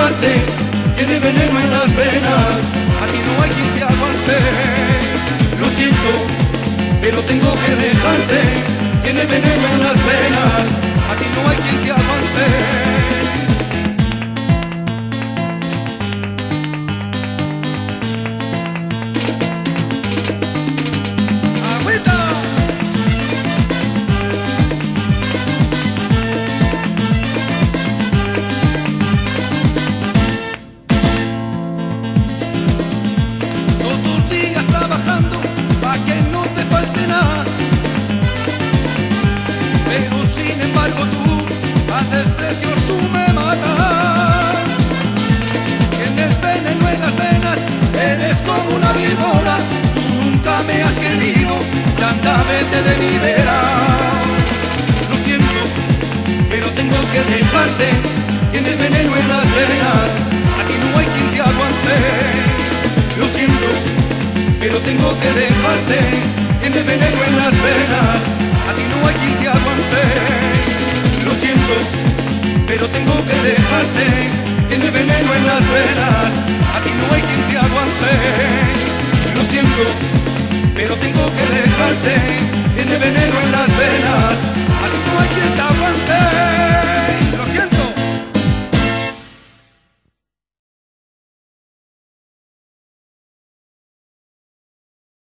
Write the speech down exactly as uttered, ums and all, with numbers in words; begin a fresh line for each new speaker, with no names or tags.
dejarte, tiene veneno en las venas, a ti no hay quien te aguante. Lo siento, pero tengo que dejarte, tiene veneno en las venas, a ti no hay quien te aguante. Desprecios tú me matas, tienes veneno en las venas, eres como una víbora, tú nunca me has querido, y anda, vete de mi vera. Lo siento, pero tengo que dejarte, tienes veneno en las venas, a ti no hay quien te aguante. Lo siento, pero tengo que dejarte, tienes veneno en las venas, a ti no hay quien te aguante. Lo siento, pero tengo que dejarte.